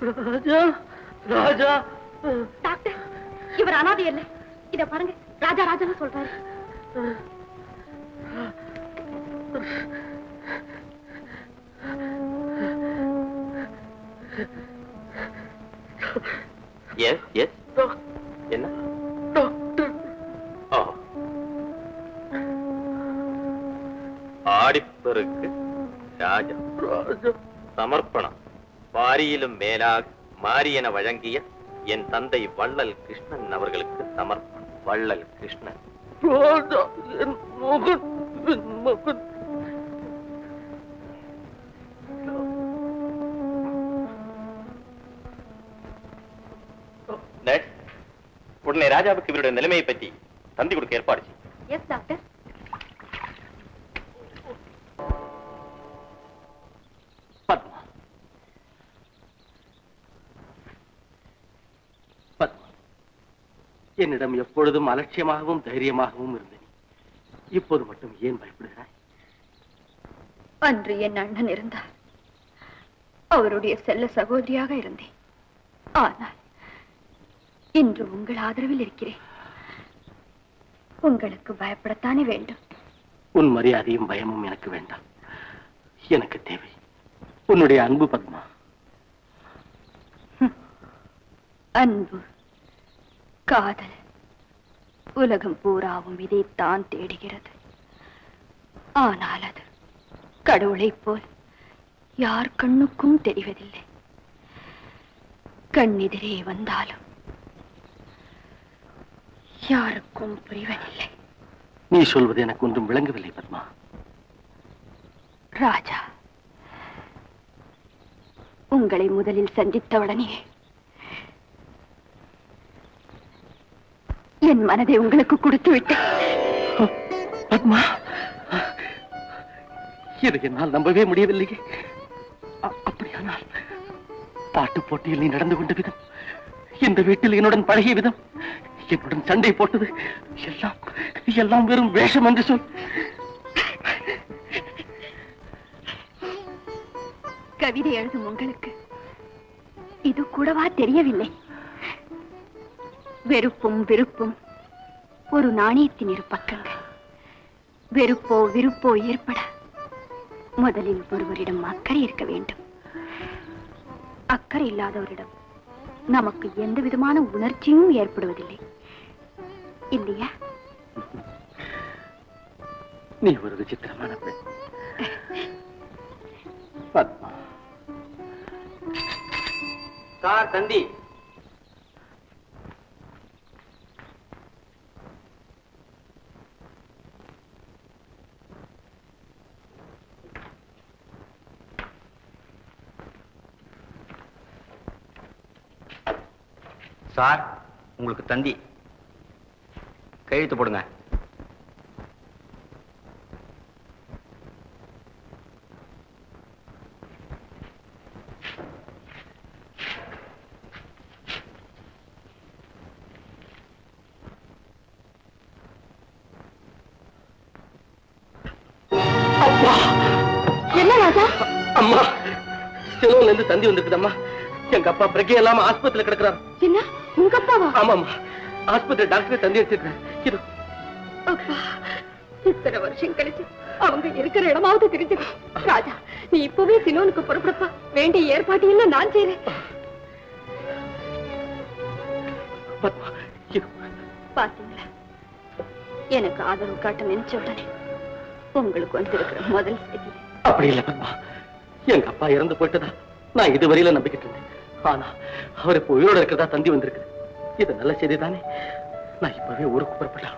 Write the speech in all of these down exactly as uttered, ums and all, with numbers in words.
Raja Raja doctor, இவர் அனாதை இல்லை. இத பாருங்க, ராஜா ராஜான்னு சொல்றாரு. எஸ் எஸ் என்ன டாக்டர்? ஆடிப்பெருக்கு ராஜா ராஜா சமர்ப்பணம். வாரியிலும் மேலாக மாரியன வழங்கிய என் தந்தை வள்ளல் கிருஷ்ணன் அவர்களுக்கு சமர்ப்பணம். வள்ளல் கிருஷ்ணன். ராஜா, என் மகன், என் மகன். உடனே ராஜாவுக்கு இவருடைய நிலைமையை பற்றி தந்தி கொடுக்க ஏற்பாடு செய்யும். Yes doctor. பத்மா, பத்மா, என்னிடம் எப்பொழுதும் அலட்சியமாகவும் தைரியமாகவும் இருந்தேன். இப்போது மட்டும் ஏன் பயப்படுகிறாய்? அன்று என் அண்ணன் இருந்தார். அவருடைய செல்ல சகோதரியாக இருந்தேன். ஆனால் இன்று உங்கள் ஆதரவில் இருக்கிறேன். உங்களுக்கு பயப்படத்தானே வேண்டும். உன் மரியாதையும் பயமும் எனக்கு வேண்டாம். எனக்கு தேவை உன்னுடைய அன்பு பத்மா. அன்பு, காதல், உலகம் பூராவும் இதைத்தான் தேடுகிறது. ஆனால் அது கடவுளைப் போல் யார் கண்ணுக்கும் தெரிவதில்லை. கண்ணெதிரே வந்தாலும் யாருக்கும் புரிவதில்லை. நீ சொல்வது எனக்கு ஒன்றும் விளங்கவில்லை பத்மா. ராஜா, உங்களை முதலில் சந்தித்தவுடனே என் மனதை உங்களுக்கு கொடுத்து விட்டேன். பத்மா, இதை என்னால் நம்பவே முடியவில்லையே. அப்படியானால் பாட்டு போட்டியில் நீ நடந்து கொண்ட விதம், இந்த வீட்டில் என்னுடன் பழகிய விதம், என்னுடன் சண்டை போட்டது எல்லாம் எல்லாம் வெறும் வேஷம் என்று சொல். கவிதை எழுதும் உங்களுக்கு இது கூடவா தெரியவில்லை? வெறுப்பும் விருப்பும் ஒரு நாணயத்தின் இரு பக்கங்கள். வெறுப்போ விருப்போ ஏற்பட முதலில் ஒருவரிடம் அக்கறை இருக்க வேண்டும். அக்கறை இல்லாதவரிடம் நமக்கு எந்த விதமான உணர்ச்சியும் ஏற்படுவதில்லை, இல்லையா? நீ ஒரு விசித்திரமான பெண் பத்மா. சார், தந்தி. சார், உங்களுக்கு தந்தி. கையெழுத்து போடுங்க. என்ன ராஜா? அம்மா, சிலோன்ல இருந்து தந்தி வந்திருக்குதம்மா. எங்க அப்பா பிரகை இல்லாம ஆஸ்பத்திரியில கிடக்குறாரு. என்ன, உங்க அப்பாவா? ஆமாமா, ஆஸ்பத்திரி டாக்டர் தந்தி வச்சிருக்கேன். அப்பா, இத்தனை வருஷம் கழிச்சு அவங்க இருக்கிற இடமாவது தெரிஞ்சது. ராஜா, நீ இப்பவே சிலோனுக்கு புறப்படப்பா. வேண்டிய ஏற்பாட்டையெல்லாம் நான் செய்றேன். பாத்தீங்களா, எனக்கு ஆதரவு காட்ட நினைச்ச உடனே உங்களுக்கு வந்திருக்கிற முதல் செய்தி. அப்படி இல்லை பத்மா, எங்க அப்பா இறந்து போயிட்டதா நான் இதுவரையில நம்பிக்கிட்டு இருந்தேன். ஆனா அவர் இப்ப உயிரோட இருக்கிறதா தந்தி வந்திருக்கு. இது நல்ல செய்தி தானே? நான் இப்பவே ஊருக்கு புறப்படலாம்.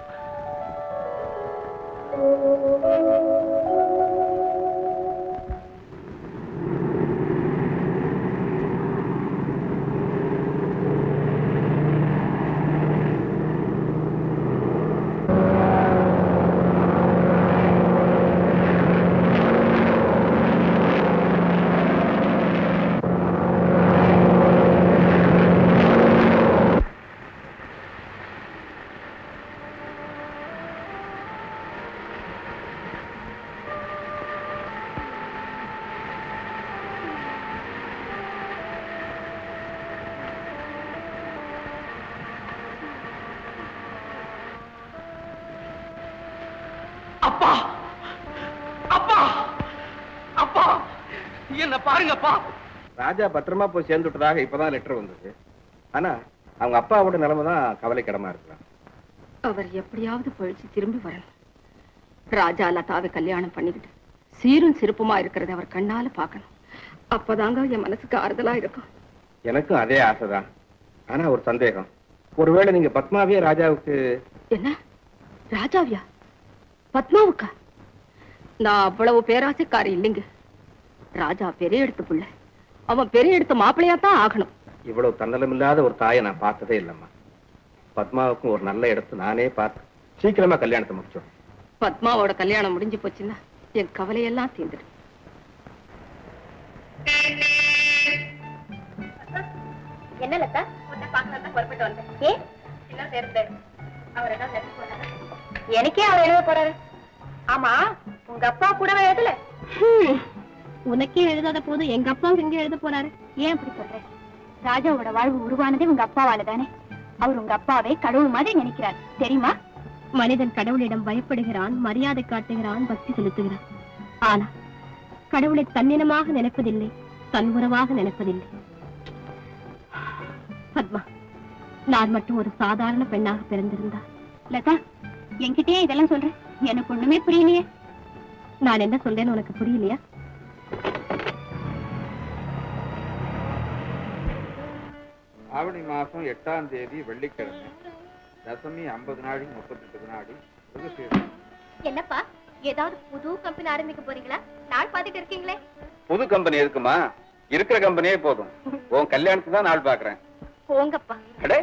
அப்பா அப்பா அப்பா என்ன பாருங்கப்பா. ராஜா பத்திரமா போய் சேர்ந்துட்டதாக இப்பதான் லெட்டர் வந்தது. ஆனா அவங்க அப்பாவோட நிலைமை தான் கவலைக்கிடமா இருக்கலாம். அவர் எப்படியாவது பழிச்சு திரும்பி வரணும். ராஜா லதாவை கல்யாணம் பண்ணிக்கிட்டு சீரும் சிறப்புமா இருக்கிறத அவர் கண்ணால பாக்கணும். அப்பதாங்க என் மனசுக்கு ஆறுதலா இருக்கும். எனக்கும் அதே ஆசைதான். ஆனா ஒரு சந்தேகம். ஒருவேளை நீங்க பத்மாவியே ராஜாவுக்கு... என்ன ராஜாவியா? பத்மாவுக்கா? நான் அவ்வளவு பேராசைக்காரி இல்லைங்க. ராஜா பெரிய எடுத்து பிள்ளை. அவன் பெரிய எடுத்த மாப்பிள்ளையா தான் ஆகணும். இவ்வளவு தன்னலமில்லாத ஒரு தாயை நான் பார்த்ததே இல்லம்மா. பத்மாவுக்கும் ஒரு நல்ல இடத்து நானே பார்த்து சீக்கிரமா கல்யாணத்தை முடிச்சோம். பத்மாவோட கல்யாணம் முடிஞ்சு போச்சுன்னா என் கவலையெல்லாம் தீர்ந்துடும். என்ன லதா உன்னை பார்க்கறதுக்கு புறப்பட்டு வந்தேன். ஏ சின்ன சேர்ந்து அவர் என்ன எழுத போறாரு? எனக்கே அவர் எழுத போறாரு. ஆமா உங்க அப்பா கூடவே எழுதல? உனக்கே எழுதாத போது எங்க அப்பாவுக்கு எங்க எழுத போறாரு? ஏன் இப்படி சொல்ற? ராஜாவோட வாழ்வு உருவானதே உங்க அப்பாவால தானே. அவர் உங்க அப்பாவை கடவுள் மாதிரி நினைக்கிறார் தெரியுமா? மனிதன் கடவுளிடம் பயப்படுகிறான், மரியாதை காட்டுகிறான், பக்தி செலுத்துகிறான். ஆனா கடவுளை தன்னினமாக நினைப்பதில்லை, தன் உறவாக நினைப்பதில்லை. பத்மா, நான் மட்டும் ஒரு சாதாரண பெண்ணாக பிறந்திருந்தா. லதா என்கிட்டயே இதெல்லாம் சொல்றேன், எனக்கு ஒண்ணுமே புரியலையே. நான் என்ன சொல்றேன்னு உனக்கு புரியலையா? ஆவணி மாசம் எட்டாம் தேதி வெள்ளிக்கிழமை, தசமி ஐம்பது நாடி முப்பத்தி எட்டு நாடி. என்னப்பா ஏதாவது புது கம்பெனி ஆரம்பிக்க போறீங்களா? நாள் பாத்துட்டு இருக்கீங்களே. புது கம்பெனி எதுக்குமா? இருக்கிற கம்பெனியே போதும். உன் கல்யாணத்துக்கு தான் நாள் பாக்குறேன். போங்கப்பா. அடே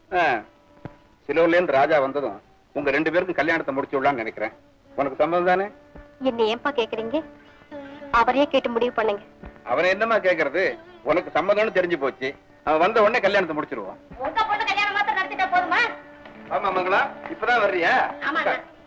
சிலூர்ல இருந்து ராஜா வந்ததும் உங்க ரெண்டு பேருக்கும் கல்யாணத்தை முடிச்சு விடலாம்னு நினைக்கிறேன். உனக்கு சம்மதம் தானே? என்ன ஏன்பா கேக்குறீங்க? அவரையே கேட்டு முடிவு பண்ணுங்க. அவனை என்னமா கேக்குறது? உனக்கு சம்மதம்னு தெரிஞ்சு போச்சு. அவன் வந்த உடனே கல்யாணத்தை முடிச்சிருவான். உங்க பொண்ணு கல்யாணம் மாத்திரம் நடத்திட்டா போதுமா? ஆமா மங்களா, இப்பதான் வர்றியா? ஆமா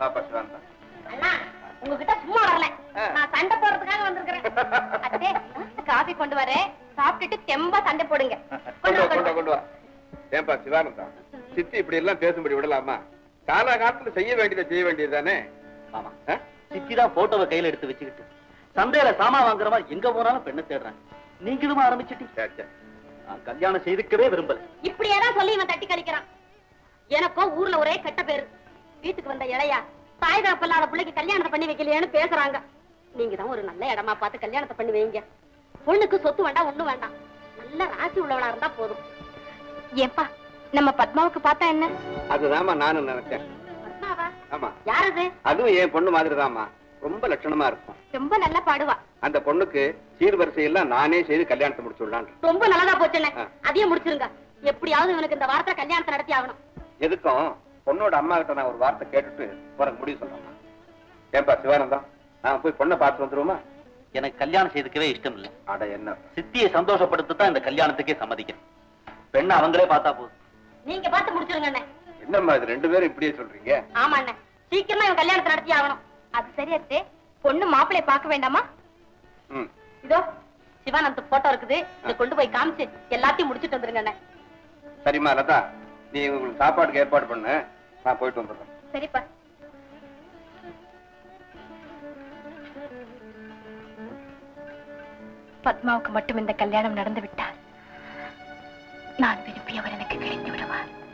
அண்ணா, உங்ககிட்ட சும்மா வரல, நான் சண்டை போடுறதுக்காக வந்திருக்கிறேன். அத்தே காபி கொண்டு வரேன், சாப்பிட்டுட்டு தெம்பா சண்டை போடுங்க. கொண்டு வா கொண்டு வா கொண்டு வா. ஏன்பா சிவானந்தா, சித்தி இப்படி எல்லாம் பேசும்படி விடலாமா? காலாகாலத்துல செய்ய வேண்டியதை செய்ய வேண்டியதுதானே. ஆமா, சித்திதான் போட்டோவை கையில எடுத்து வச்சுக்கிட்டு சந்தையில சாமா வாங்குறவா எங்க போனாலும் பெண்ணை தேடுறாங்க. நீங்களும் ஆரம்பிச்சுட்டீங்க. நான் கல்யாணம் செய்துக்கவே விரும்பல. இப்படியேதான் சொல்லி இவன் தட்டி கழிக்கிறான். எனக்கோ ஊர்ல ஒரே கெட்ட பேரு. வீட்டுக்கு வந்த இளையா தாய் தகப்பல்லாத பிள்ளைக்கு கல்யாணத்தை பண்ணி வைக்கலையேன்னு பேசுறாங்க. நீங்க தான் ஒரு நல்ல இடமா பார்த்து கல்யாணத்தை பண்ணி வைங்க. பொண்ணுக்கு சொத்து வேண்டாம், ஒண்ணும் வேண்டாம், நல்ல ராசி உள்ளவளா இருந்தா போதும். ஏப்பா நம்ம பத்மாவுக்கு பார்த்தா என்ன? அதுதாமா நானும் நினைச்சேன். பத்மாவா? ஆமா. யாரது? அதுவும் என் பொண்ணு மாதிரிதாமா. ரொம்ப லட்சணமா இருக்கும். ரொம்ப நல்லா பாடுவா. அந்த பொண்ணுக்கு சீர்வரிசையெல்லாம் நானே செய்து கல்யாணத்தை முடிச்சு விடலாம். ரொம்ப நல்லதா போச்சுண்ணே, அதையும் முடிச்சிருங்க. எப்படியாவது இவனுக்கு இந்த வாரத்தை கல்யாணத்தை நடத்தி ஆகணும். எதுக்கும் பொண்ணோட அம்மா கிட்ட நான் ஒரு வார்த்தை கேட்டுட்டு உனக்கு முடிவு சொல்றேன். ஏன்பா சிவானந்தம், நான் போய் பொண்ணை பார்த்து வந்துருவோமா? எனக்கு கல்யாணம் செய்துக்கவே இஷ்டம் இல்லை. அட என்ன, சித்தியை சந்தோஷப்படுத்தத்தான் இந்த கல்யாணத்துக்கே சம்மதிக்கிறேன். பெண்ணை அவங்களே பார்த்தா போதும். நீங்க பார்த்து முடிச்சிருங்க அண்ணே. என்னம்மா இது ரெண்டு பேரும் இப்படியே சொல்றீங்க? ஆமா அண்ணே, சீக்கிரமா இவன் கல்யாணத்தை நடத்தி ஆகணும். அது சரியாத்தே, பொண்ணு மாப்பிள்ளைய பார்க்க வேண்டாமா? இதோ சிவானந்த் போட்டோ இருக்குது, இதை கொண்டு போய் காமிச்சு எல்லாத்தையும் முடிச்சுட்டு வந்துருங்க அண்ணே. சரிம்மா லதா, நீ உங்களுக்கு சாப்பாட்டுக்கு ஏற்பாடு பண்ணு, நான் போயிட்டு வந்துடுறேன். சரிப்பா. பத்மாவுக்கு மட்டும் இந்த கல்யாணம் நடந்து விட்டால் நான் விரும்பியவர் எனக்கு கிடைத்து விடுவார்.